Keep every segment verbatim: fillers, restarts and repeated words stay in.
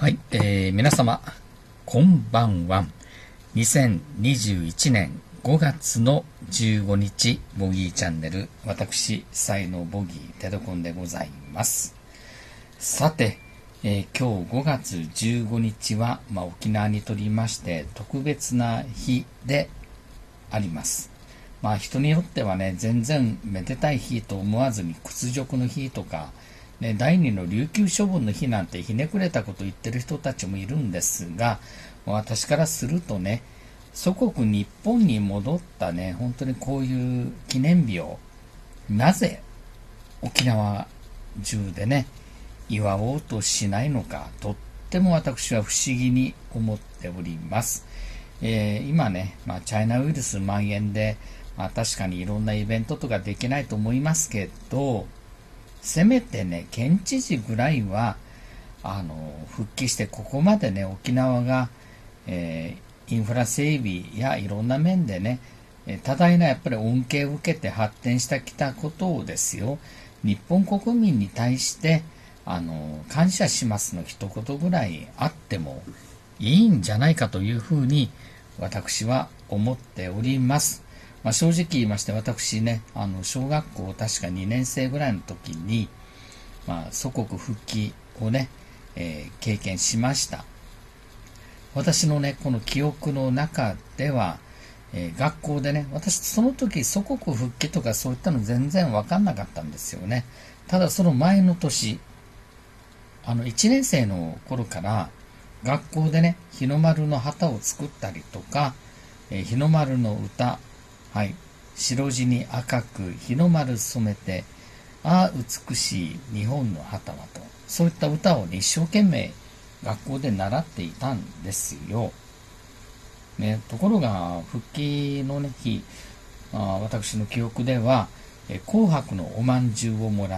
はい、えー、皆様こんばんは。にせんにじゅういちねんごがつのじゅうごにち、ボギーチャンネル、私才のボギーテドコンでございます。さて、えー、今日ごがつじゅうごにちは、まあ、沖縄にとりまして特別な日であります。まあ人によってはね、全然めでたい日と思わずに屈辱の日とかね、第二の琉球処分の日なんてひねくれたこと言ってる人たちもいるんですが、私からするとね、祖国日本に戻ったね、本当にこういう記念日をなぜ沖縄中でね、祝おうとしないのか、とっても私は不思議に思っております。えー、今ね、まあ、チャイナウイルス蔓延で、まあ、確かにいろんなイベントとかできないと思いますけど、せめてね、県知事ぐらいはあの復帰して、ここまでね、沖縄が、えー、インフラ整備やいろんな面でね、多大なやっぱり恩恵を受けて発展してきたことをですよ、日本国民に対してあの感謝しますの一言ぐらいあってもいいんじゃないかというふうに私は思っております。まあ、正直言いまして、私ね、あの小学校確かにねんせいぐらいの時に、まあ、祖国復帰をね、えー、経験しました。私のね、この記憶の中では、えー、学校でね、私その時祖国復帰とかそういったの全然分かんなかったんですよね。ただその前の年、あのいちねんせいの頃から学校でね、日の丸の旗を作ったりとか、えー、日の丸の歌、はい、白地に赤く日の丸染めて、ああ美しい日本の旗はと、そういった歌をね、一生懸命学校で習っていたんですよ。ね、ところが復帰の、ね、日、あ私の記憶ではえ紅白のおまんじゅうをもらって、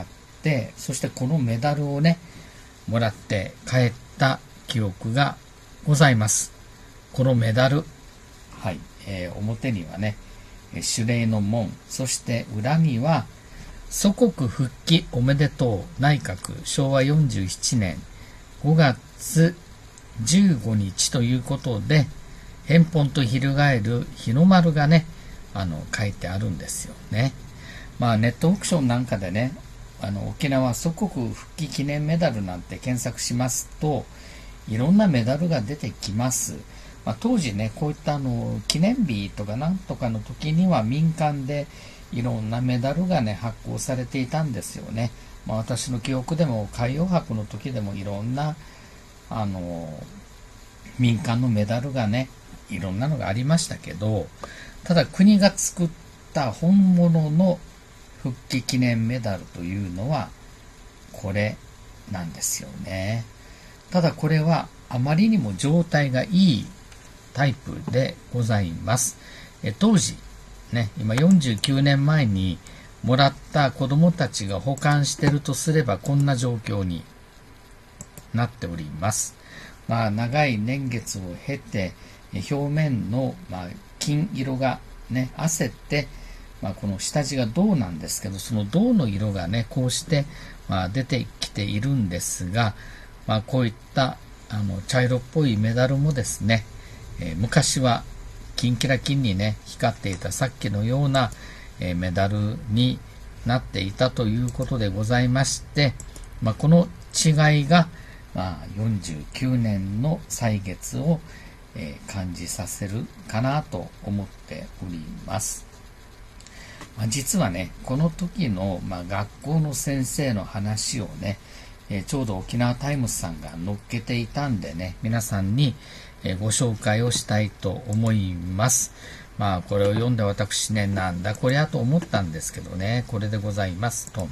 そしてこのメダルをねもらって帰った記憶がございます。このメダル、はい、えー、表にはね、守礼の門、そして裏には祖国復帰おめでとう内閣しょうわよんじゅうななねんごがつじゅうごにちということで、返本と翻る日の丸がね、あの書いてあるんですよね。まあネットオークションなんかでね、あの沖縄祖国復帰記念メダルなんて検索しますと、いろんなメダルが出てきます。まあ、当時ね、こういったあの記念日とかなんとかの時には民間でいろんなメダルがね発行されていたんですよね。まあ、私の記憶でも海洋博の時でもいろんなあの民間のメダルがね、いろんなのがありましたけど、ただ国が作った本物の復帰記念メダルというのはこれなんですよね。ただこれはあまりにも状態がいいタイプでございます。え当時ね、今よんじゅうきゅうねんまえにもらった子どもたちが保管しているとすれば、こんな状況になっております。まあ、長い年月を経て表面の、まあ、金色がね褪せて、まあ、この下地が銅なんですけど、その銅の色がねこうして、まあ、出てきているんですが、まあ、こういったあの茶色っぽいメダルもですね、えー、昔はキンキラキンにね光っていたさっきのような、えー、メダルになっていたということでございまして、まあ、この違いが、まあ、よんじゅうきゅうねんの歳月を、えー、感じさせるかなと思っております。まあ、実はね、この時の、まあ、学校の先生の話をね、えー、ちょうど沖縄タイムズさんが載っけていたんでね、皆さんに、えー、ご紹介をしたいと思います。まあこれを読んで私ね、なんだこりゃと思ったんですけどね、これでございますと。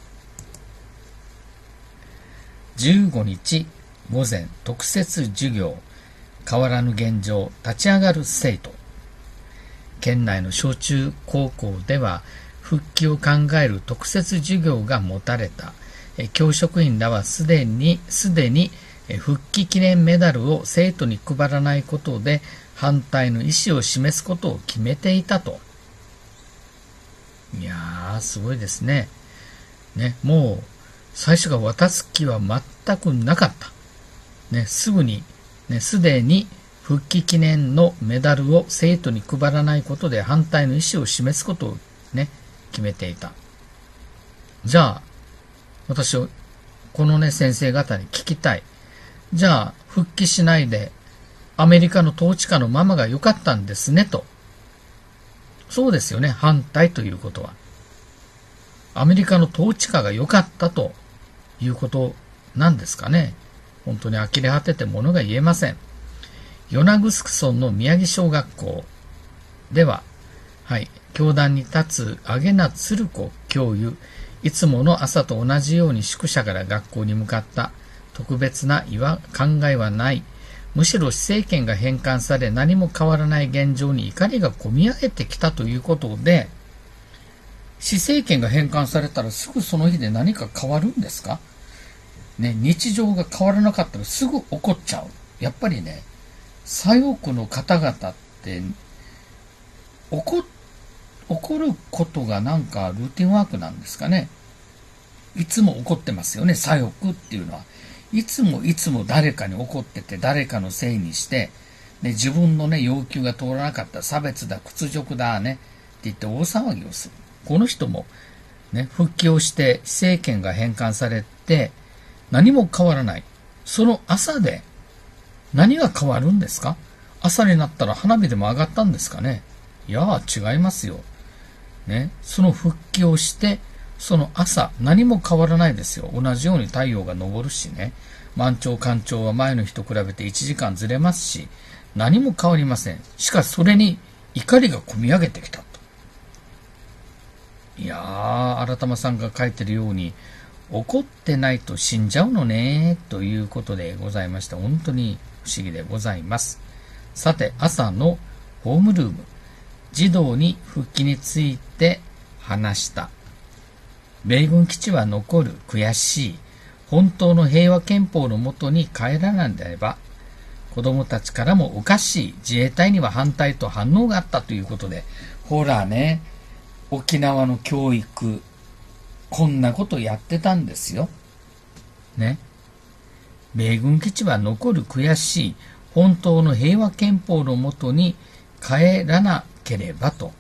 じゅうごにち午前特設授業、変わらぬ現状立ち上がる生徒。県内の小中高校では復帰を考える特設授業が持たれた。教職員らはすでにすでに復帰記念メダルを生徒に配らないことで反対の意思を示すことを決めていたと。いやー、すごいですね。ね、もう最初が渡す気は全くなかった。 ね、すぐに、ね、すでに復帰記念のメダルを生徒に配らないことで反対の意思を示すことをね、決めていた。じゃあ、私はこのね、先生方に聞きたい。じゃあ、復帰しないでアメリカの統治下のままが良かったんですねと。そうですよね、反対ということは。アメリカの統治下が良かったということなんですかね。本当に呆れ果てて物が言えません。与那城村の宮城小学校では、はい、教壇に立つ上名鶴子教諭、いつもの朝と同じように宿舎から学校に向かった。特別な考えはない。むしろ施政権が返還され何も変わらない現状に怒りがこみ上げてきたということで、施政権が返還されたらすぐその日で何か変わるんですかね、日常が変わらなかったらすぐ怒っちゃう。やっぱりね、左翼の方々って怒、怒ることがなんかルーティンワークなんですかね。いつも怒ってますよね、左翼っていうのは。いつもいつも誰かに怒ってて誰かのせいにして、ね、自分のね、要求が通らなかった差別だ、屈辱だねって言って大騒ぎをする。この人もね、復帰をして政権が返還されて何も変わらない。その朝で何が変わるんですか？朝になったら花火でも上がったんですかね？いやー違いますよ。ね、その復帰をしてその朝何も変わらないですよ。同じように太陽が昇るしね。満潮干潮は前の日と比べていちじかんずれますし、何も変わりません。しかしそれに怒りがこみ上げてきたと。いやー、新玉さんが書いてるように怒ってないと死んじゃうのねということでございまして、本当に不思議でございます。さて、朝のホームルーム、児童に復帰について話した。米軍基地は残る、悔しい。本当の平和憲法のもとに帰らないのであれば、子供たちからもおかしい、自衛隊には反対と反応があったということで、ほらね、沖縄の教育、こんなことやってたんですよ。ね。米軍基地は残る、悔しい。本当の平和憲法のもとに帰らなければと。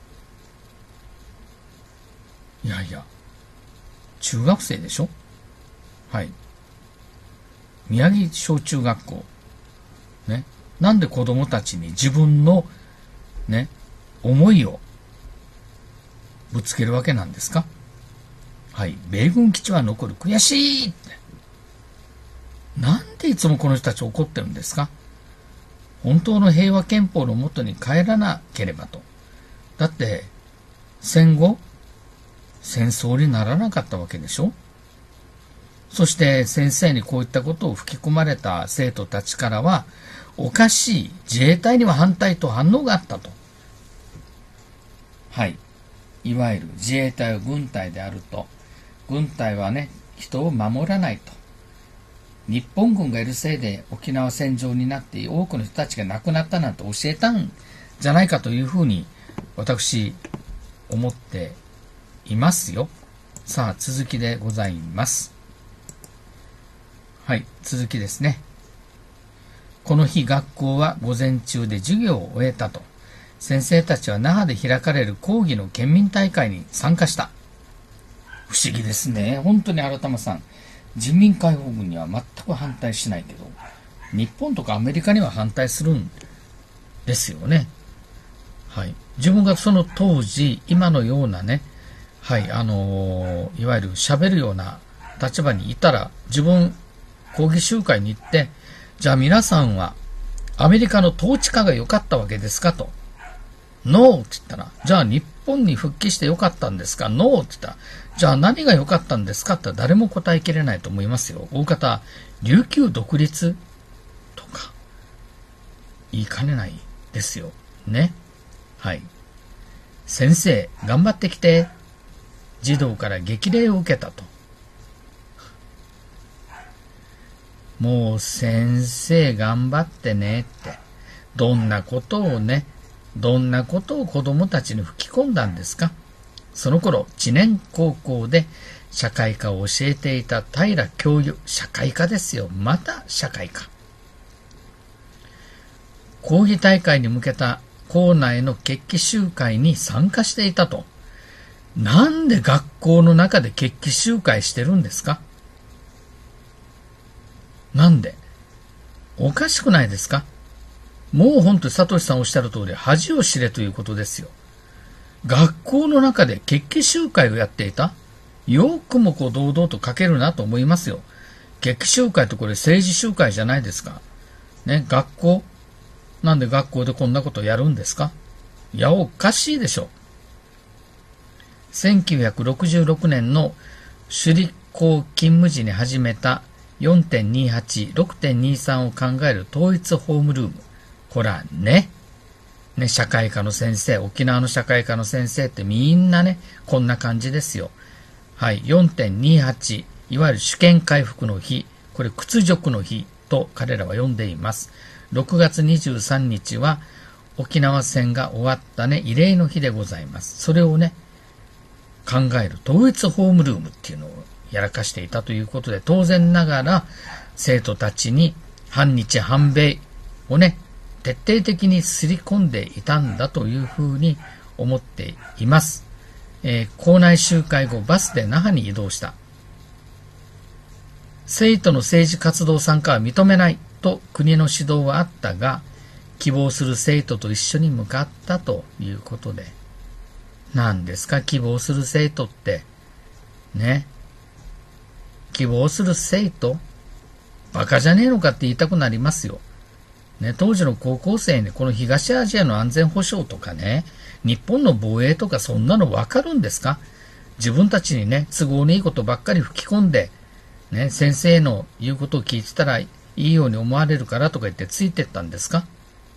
いやいや、中学生でしょ？はい。宮城小中学校。ね。なんで子供たちに自分のね、思いをぶつけるわけなんですか？はい。米軍基地は残る。悔しいって。なんでいつもこの人たち怒ってるんですか？本当の平和憲法のもとに帰らなければと。だって、戦後、戦争にならなかったわけでしょ？そして先生にこういったことを吹き込まれた生徒たちからは、おかしい、自衛隊には反対と反応があったと。はい。いわゆる自衛隊は軍隊であると。軍隊はね、人を守らないと。日本軍がいるせいで沖縄戦場になって多くの人たちが亡くなったなんて教えたんじゃないかというふうに私思っていますよ。さあ続きでございます。はい、続きですね。この日学校は午前中で授業を終えたと。先生たちは那覇で開かれる抗議の県民大会に参加した。不思議ですね。本当に新玉さん。人民解放軍には全く反対しないけど、日本とかアメリカには反対するんですよね。はい。自分がその当時、今のようなね、はい、あのー、いわゆる喋るような立場にいたら、自分、抗議集会に行って、じゃあ皆さんはアメリカの統治下が良かったわけですかと。ノーって言ったら、じゃあ日本に復帰して良かったんですか？ノーって言ったら、じゃあ何が良かったんですかって誰も答えきれないと思いますよ。大方、琉球独立とか、言いかねないですよ。ね。はい。先生、頑張ってきて。児童から激励を受けたと。もう先生頑張ってねって。どんなことをね、どんなことを子供たちに吹き込んだんですか？その頃、知念高校で社会科を教えていた平教諭、社会科ですよ。また社会科。 抗議大会に向けた校内の決起集会に参加していたと。なんで学校の中で決起集会してるんですか？なんで？おかしくないですか？もう本当にサトシさんおっしゃる通り、恥を知れということですよ。学校の中で決起集会をやっていた？よくもこう堂々と書けるなと思いますよ。決起集会ってこれ政治集会じゃないですか。ね、学校？なんで学校でこんなことやるんですか？いや、おかしいでしょ。せんきゅうひゃくろくじゅうろくねんの首里校勤務時に始めた よんてんにはち、ろくてんにさん を考える統一ホームルーム。ほらね。ね、社会科の先生、沖縄の社会科の先生ってみんなね、こんな感じですよ。はい、よんてんにはち、いわゆる主権回復の日、これ屈辱の日と彼らは呼んでいます。ろくがつにじゅうさんにちは沖縄戦が終わったね、慰霊の日でございます。それをね、考える統一ホームルームっていうのをやらかしていたということで、当然ながら生徒たちに反日反米をね、徹底的に刷り込んでいたんだというふうに思っています。えー、校内集会後、バスで那覇に移動した。生徒の政治活動参加は認めないと国の指導はあったが、希望する生徒と一緒に向かったということで、何ですか希望する生徒ってね。希望する生徒バカじゃねえのかって言いたくなりますよ。ね、当時の高校生にこの東アジアの安全保障とかね、日本の防衛とかそんなの分かるんですか？自分たちにね、都合のいいことばっかり吹き込んで、ね、先生の言うことを聞いてたらいいように思われるからとか言ってついてったんですか？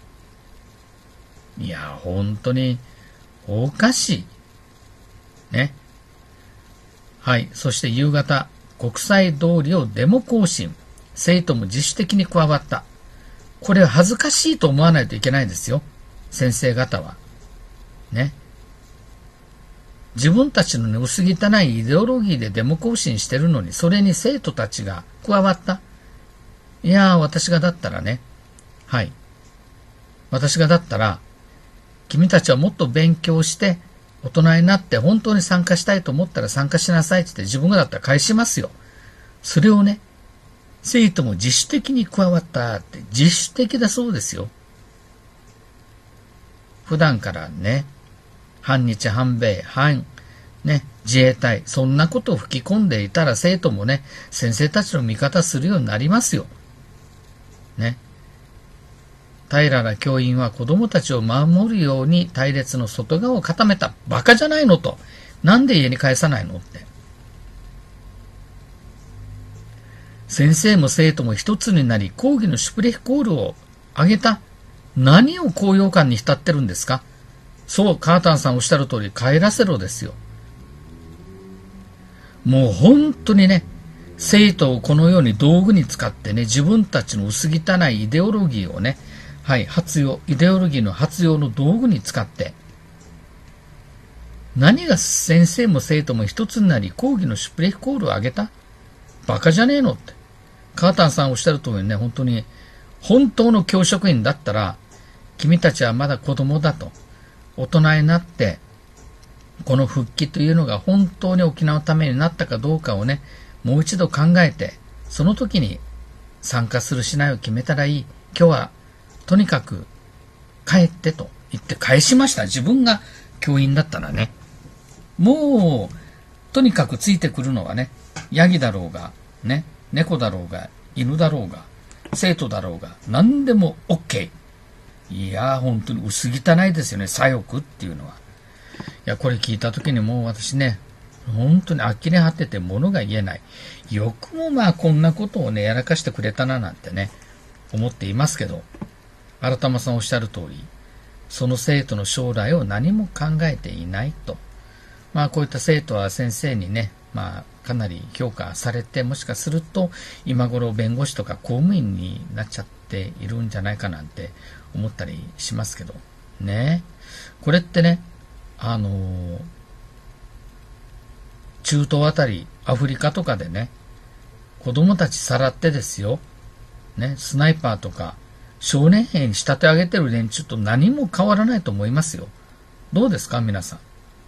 いや、本当におかしい。ね。はい。そして夕方、国際通りをデモ行進。生徒も自主的に加わった。これは恥ずかしいと思わないといけないですよ。先生方は。ね。自分たちの、ね、薄汚いイデオロギーでデモ行進してるのに、それに生徒たちが加わった。いやー、私がだったらね。はい。私がだったら、君たちはもっと勉強して、大人になって本当に参加したいと思ったら参加しなさいって言って自分がだったら返しますよ。それをね、生徒も自主的に加わったって自主的だそうですよ。普段からね、反日反米反ね自衛隊そんなことを吹き込んでいたら生徒もね先生たちの味方するようになりますよ。ね。平良教員は子供たちを守るように隊列の外側を固めた。バカじゃないのと。なんで家に帰さないのって。先生も生徒も一つになり抗議のシュプレヒコールを上げた。何を高揚感に浸ってるんですか？そう、カータンさんおっしゃる通り帰らせろですよ。もう本当にね、生徒をこのように道具に使ってね、自分たちの薄汚いイデオロギーをね、はい、発用、イデオロギーの発用の道具に使って、何が先生も生徒も一つになり抗議のシュプレヒコールを上げた？バカじゃねえのって。カータンさんおっしゃる通りね、本当に、本当の教職員だったら、君たちはまだ子供だと。大人になって、この復帰というのが本当に沖縄のためになったかどうかをね、もう一度考えて、その時に参加するしないを決めたらいい。今日は、とにかく帰ってと言って返しました。自分が教員だったらね。もう、とにかくついてくるのはね、ヤギだろうが、ね、猫だろうが、犬だろうが、生徒だろうが、何でも OK。いやー、本当に薄汚いですよね、左翼っていうのは。いや、これ聞いた時にもう私ね、本当に呆れ果てて物が言えない。よくもまあこんなことをね、やらかしてくれたななんてね、思っていますけど、新玉さんおっしゃる通り、その生徒の将来を何も考えていないと。まあこういった生徒は先生にね、まあかなり評価されて、もしかすると今頃弁護士とか公務員になっちゃっているんじゃないかなんて思ったりしますけどね。これってね、あのー、中東あたりアフリカとかでね、子供たちさらってですよ、ね、スナイパーとか少年兵に仕立て上げてる連中と何も変わらないと思いますよ。どうですか皆さ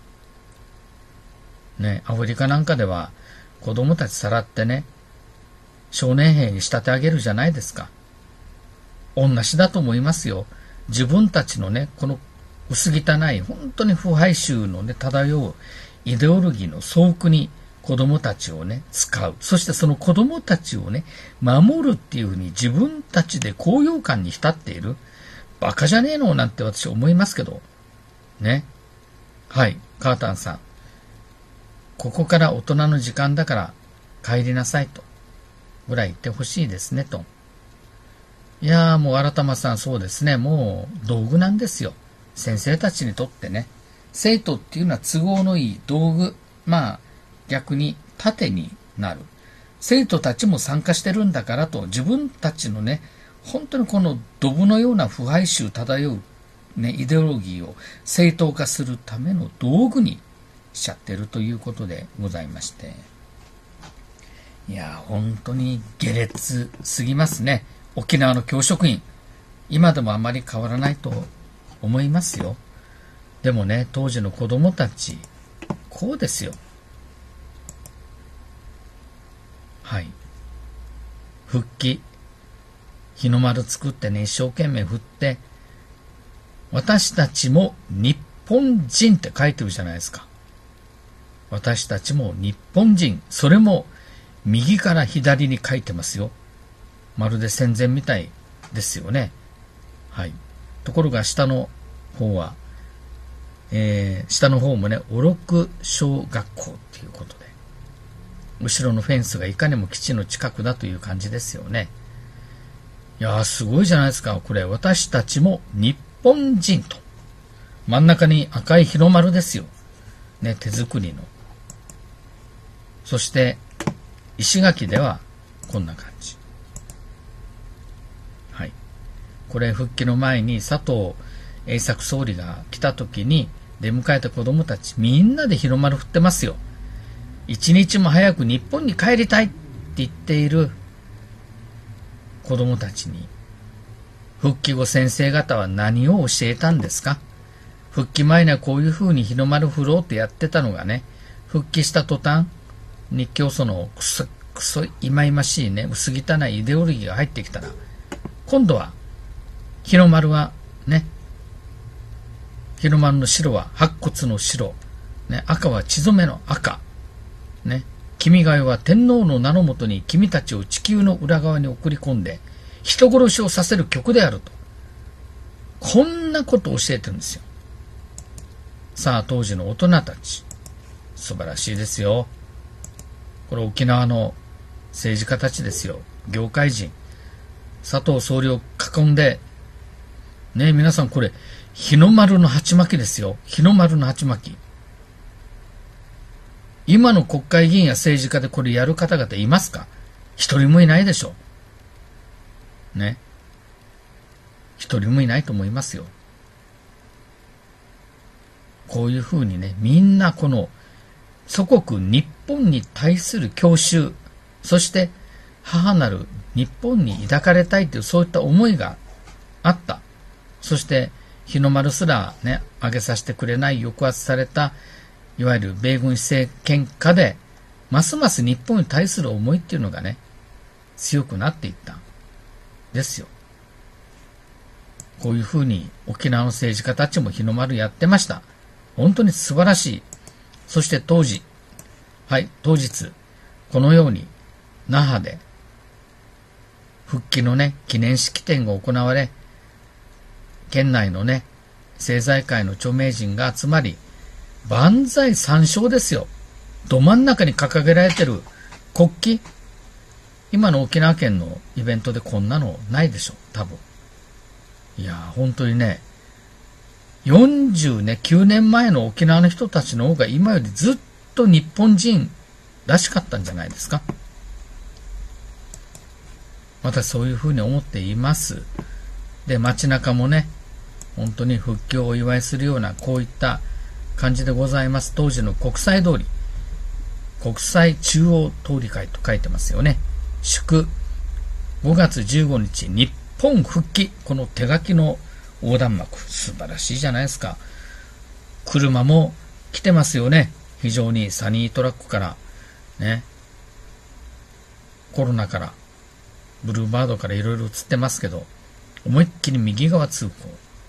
ん。ね、アフリカなんかでは子供たちさらってね、少年兵に仕立て上げるじゃないですか。同じだと思いますよ。自分たちのね、この薄汚い、本当に腐敗臭のね、漂うイデオロギーの総区に子供たちをね、使う。そしてその子供たちをね、守るっていうふうに自分たちで高揚感に浸っている。バカじゃねえのなんて私思いますけど。ね。はい、カータンさん。ここから大人の時間だから帰りなさいと。ぐらい言ってほしいですねと。いやーもう新玉さんそうですね。もう道具なんですよ。先生たちにとってね。生徒っていうのは都合のいい道具。まあ逆に盾になる。生徒たちも参加してるんだからと自分たちのね、本当にこのドブのような腐敗臭漂う、ね、イデオロギーを正当化するための道具にしちゃってるということでございまして。いや本当に下劣すぎますね。沖縄の教職員今でもあまり変わらないと思いますよ。でもね、当時の子供たちこうですよ。はい、復帰日の丸作ってね、一生懸命振って、私たちも日本人って書いてるじゃないですか。私たちも日本人、それも右から左に書いてますよ。まるで戦前みたいですよね。はい。ところが下の方は、えー、下の方もね、おろく小学校っていうことで、後ろのフェンスがいかにも基地の近くだという感じですよね。いやーすごいじゃないですか。これ私たちも日本人と。真ん中に赤い日の丸ですよ。ね、手作りの。そして石垣ではこんな感じ。はい。これ復帰の前に佐藤栄作総理が来た時に出迎えた子供たちみんなで日の丸振ってますよ。一日も早く日本に帰りたいって言っている子供たちに復帰後先生方は何を教えたんですか。復帰前にはこういうふうに日の丸振ろうってやってたのがね、復帰した途端日教祖のクソクソ忌々しいね、薄汚いイデオロギーが入ってきたら、今度は日の丸はね、日の丸の白は白骨の白、ね、赤は血染めの赤、ね、君が代は天皇の名のもとに君たちを地球の裏側に送り込んで人殺しをさせる曲であると、こんなことを教えてるんですよ。さあ当時の大人たち素晴らしいですよ。これ沖縄の政治家たちですよ。業界人佐藤総理を囲んでね、皆さんこれ日の丸の鉢巻きですよ。日の丸の鉢巻き。今の国会議員や政治家でこれやる方々いますか。一人もいないでしょね。一人もいないと思いますよ。こういうふうにね、みんなこの祖国日本に対する郷愁、そして母なる日本に抱かれたいというそういった思いがあった。そして日の丸すらね、上げさせてくれない抑圧されたいわゆる米軍政権下でますます日本に対する思いっていうのがね、強くなっていったんですよ。こういうふうに沖縄の政治家たちも日の丸やってました。本当に素晴らしい。そして当時、はい、当日、このように那覇で復帰のね、記念式典が行われ、県内のね、政財界の著名人が集まり、万歳三唱ですよ。ど真ん中に掲げられてる国旗。今の沖縄県のイベントでこんなのないでしょ、多分。いや、本当にね、よんじゅうきゅうねんまえの沖縄の人たちの方が今よりずっと日本人らしかったんじゃないですか。私そういうふうに思っています。で、街中もね、本当に復帰をお祝いするようなこういった感じでございます。当時の国際通り、国際中央通り会と書いてますよね。祝ごがつじゅうごにち日本復帰、この手書きの横断幕、素晴らしいじゃないですか。車も来てますよね。非常にサニートラックからね、コロナからブルーバードからいろいろ映ってますけど、思いっきり右側通行、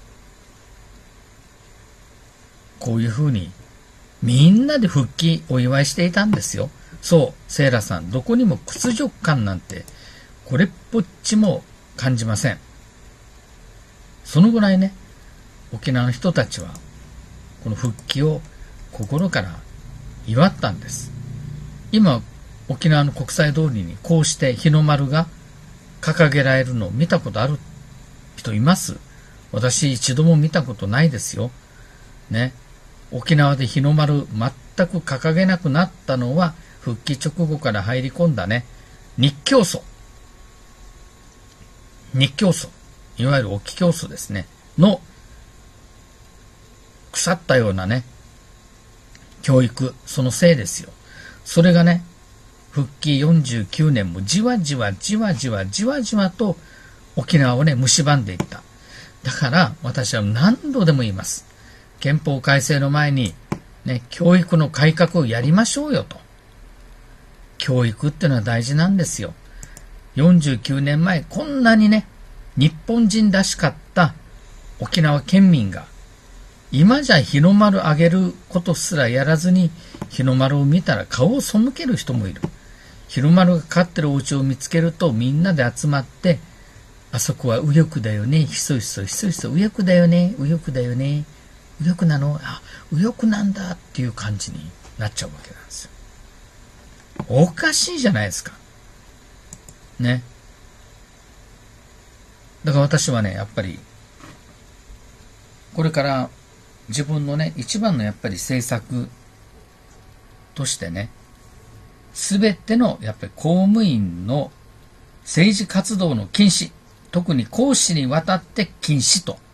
こういうふうにみんなで復帰お祝いしていたんですよ。そう、セイラさん、どこにも屈辱感なんてこれっぽっちも感じません。そのぐらいね、沖縄の人たちはこの復帰を心から祝ったんです。今沖縄の国際通りにこうして日の丸が掲げられるのを見たことある人います？私一度も見たことないですよ。ね。沖縄で日の丸全く掲げなくなったのは復帰直後から入り込んだね、日教組。日教組。いわゆる沖教組ですね。の腐ったようなね、教育、そのせいですよ。それがね、復帰よんじゅうきゅうねんもじわじわじわじわじわじわと沖縄をね、蝕んでいった。だから私は何度でも言います。憲法改正の前に、ね、教育の改革をやりましょうよと。教育ってのは大事なんですよ。よんじゅうきゅうねんまえ、こんなにね、日本人らしかった沖縄県民が、今じゃ日の丸あげることすらやらずに、日の丸を見たら顔を背ける人もいる。日の丸がかかってるお家を見つけるとみんなで集まって、あそこは右翼だよね、ひそひそひそひそ右翼だよね、右翼だよね、右翼なの、あ、右翼なんだっていう感じになっちゃうわけなんですよ。おかしいじゃないですか。ね。だから私はね、やっぱり、これから自分のね、一番のやっぱり政策としてね、すべてのやっぱり公務員の政治活動の禁止、特に公私にわたって禁止と。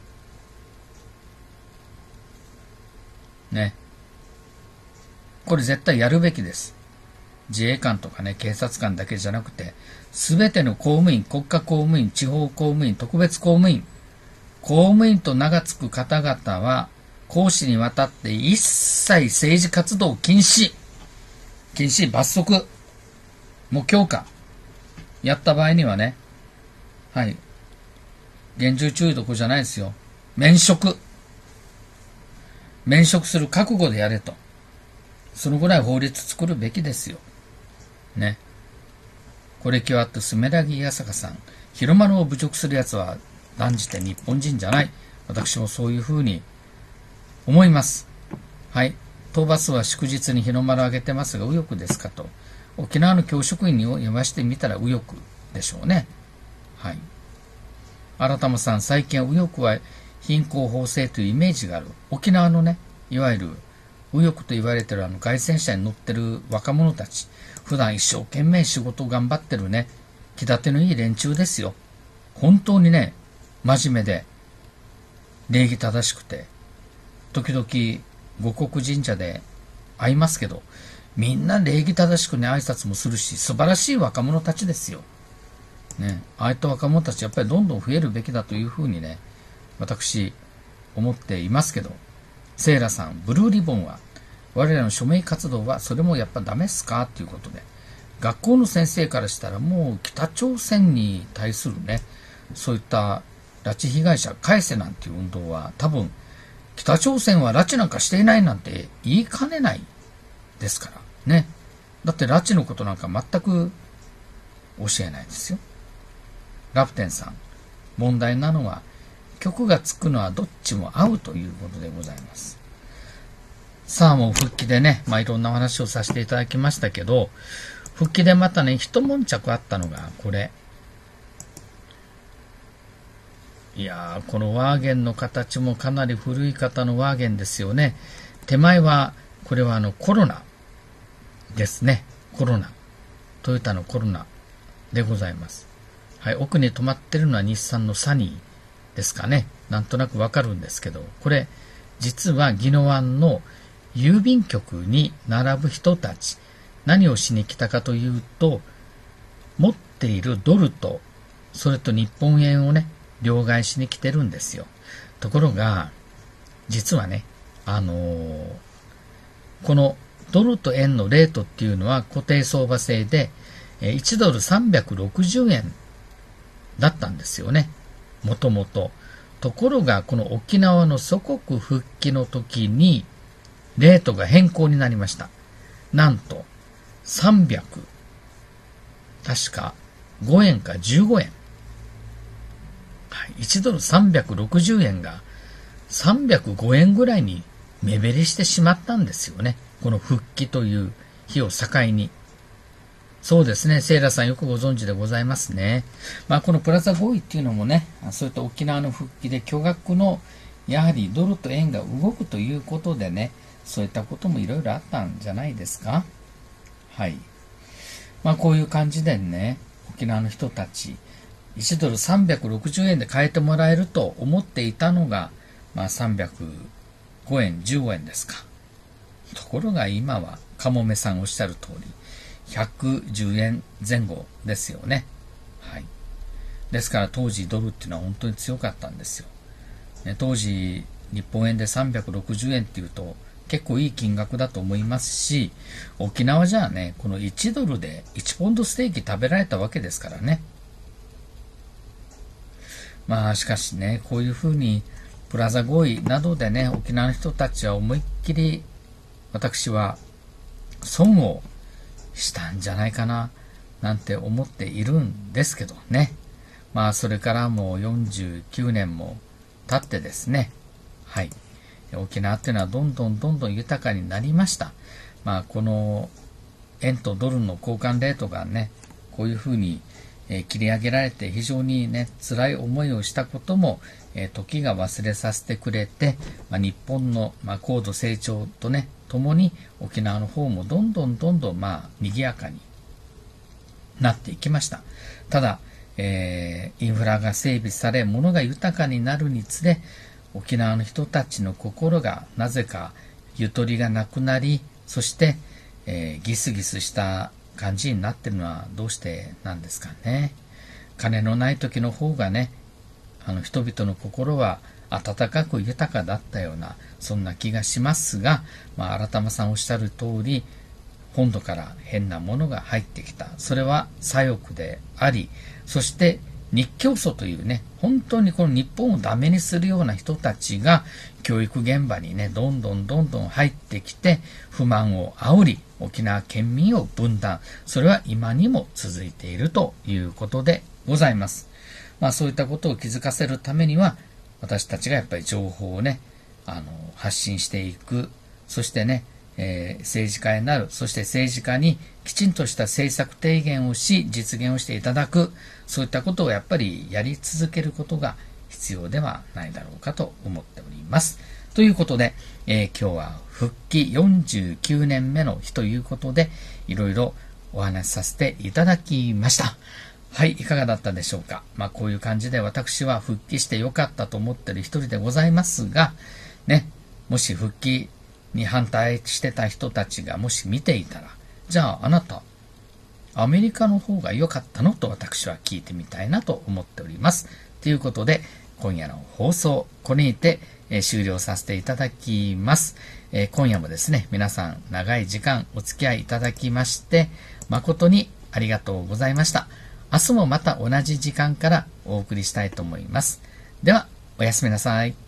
ね。これ絶対やるべきです。自衛官とかね、警察官だけじゃなくて、すべての公務員、国家公務員、地方公務員、特別公務員、公務員と名が付く方々は、公私にわたって一切政治活動禁止。禁止、罰則。もう強化。やった場合にはね、はい。厳重注意どころじゃないですよ。免職。免職する覚悟でやれと。そのぐらい法律作るべきですよ。ね。これきわってスメラギヤサカさん。日の丸を侮辱するやつは断じて日本人じゃない。私もそういうふうに思います。はい。当バスは祝日に日の丸をあげてますが右翼ですかと。沖縄の教職員に言わしてみたら右翼でしょうね。はい。新玉さん、最近は右翼は貧困法制というイメージがある。沖縄のね、いわゆる右翼と言われてるあの街宣車に乗ってる若者たち、普段一生懸命仕事を頑張ってるね、気立てのいい連中ですよ。本当にね、真面目で、礼儀正しくて、時々五穀神社で会いますけど、みんな礼儀正しくね、挨拶もするし、素晴らしい若者たちですよ。ね、ああいった若者たちやっぱりどんどん増えるべきだというふうにね、私思っていますけど、セイラさん、ブルーリボンは我らの署名活動はそれもやっぱダメっすかということで、学校の先生からしたらもう北朝鮮に対するね、そういった拉致被害者返せなんていう運動は多分北朝鮮は拉致なんかしていないなんて言いかねないですからね。だって拉致のことなんか全く教えないですよ。ラプテンさん、問題なのは曲がつくのはどっちも合うということでございます。さあもう復帰でね、まあいろんなお話をさせていただきましたけど、復帰でまたね、一悶着あったのがこれ。いやー、このワーゲンの形もかなり古い方のワーゲンですよね。手前は、これはあのコロナですね。コロナ。トヨタのコロナでございます。はい、奥に止まってるのは日産のサニーですかね。なんとなくわかるんですけど、これ、実は宜野湾の郵便局に並ぶ人たち、何をしに来たかというと、持っているドルとそれと日本円をね、両替しに来てるんですよ。ところが、実はね、あのー、このドルと円のレートっていうのは固定相場制で、いちドルさんびゃくろくじゅうえんだったんですよね。もともと。ところが、この沖縄の祖国復帰の時に、レートが変更になりました。なんと、さんびゃく、確かごえんかじゅうごえん。いちドルさんびゃくろくじゅうえんがさんびゃくごえんぐらいに目減りしてしまったんですよね。この復帰という日を境に。そうですね。セイラさんよくご存知でございますね。まあこのプラザ合意っていうのもね、そういった沖縄の復帰で巨額のやはりドルと円が動くということでね、そういったこともいろいろあったんじゃないですか。はい。まあこういう感じでね、沖縄の人たち、いちドルさんびゃくろくじゅうえんで買えてもらえると思っていたのが、まあさんびゃくごえん、じゅうごえんですか。ところが今は、かもめさんおっしゃる通り、ひゃくじゅうえんぜん後ですよね。はい。ですから当時ドルっていうのは本当に強かったんですよ。ね、当時日本円でさんびゃくろくじゅうえんっていうと結構いい金額だと思いますし、沖縄じゃあね、このいちドルでいちポンドステーキ食べられたわけですからね。まあしかしね、こういうふうにプラザ合意などでね、沖縄の人たちは思いっきり私は損をしたんじゃないかななんて思っているんですけどね。まあそれからもうよんじゅうきゅうねんも経ってですね、はい、沖縄っていうのはどんどんどんどん豊かになりました。まあこの円とドルの交換レートがね、こういうふうにえー、切り上げられて非常にね、辛い思いをしたことも、えー、時が忘れさせてくれて、まあ、日本の、まあ、高度成長とね、ともに沖縄の方もどんどんどんどん、まあ、賑やかになっていきました。ただ、えー、インフラが整備され、物が豊かになるにつれ、沖縄の人たちの心がなぜかゆとりがなくなり、そして、えー、ギスギスした感じになってるのはどうしてなんですかね。金のない時の方がね、あの人々の心は温かく豊かだったような、そんな気がしますが、まあ、新玉さんおっしゃる通り、本土から変なものが入ってきた。それは左翼であり、そして日教祖というね、本当にこの日本をダメにするような人たちが教育現場にね、どんどんどんどん入ってきて、不満を煽り、沖縄県民を分断。それは今にも続いているということでございます。まあそういったことを気づかせるためには、私たちがやっぱり情報をね、あの、発信していく。そしてね、えー、政治家になる。そして政治家にきちんとした政策提言をし、実現をしていただく。そういったことをやっぱりやり続けることが必要ではないだろうかと思っております。ということで、えー、今日は復帰よんじゅうきゅうねんめの日ということで、いろいろお話しさせていただきました。はい、いかがだったでしょうか。まあこういう感じで私は復帰してよかったと思っている一人でございますが、ね、もし復帰に反対してた人たちがもし見ていたら、じゃああなた、アメリカの方が良かったのと私は聞いてみたいなと思っております。ということで、今夜の放送、これにて、えー、終了させていただきます、えー。今夜もですね、皆さん長い時間お付き合いいただきまして、誠にありがとうございました。明日もまた同じ時間からお送りしたいと思います。では、おやすみなさい。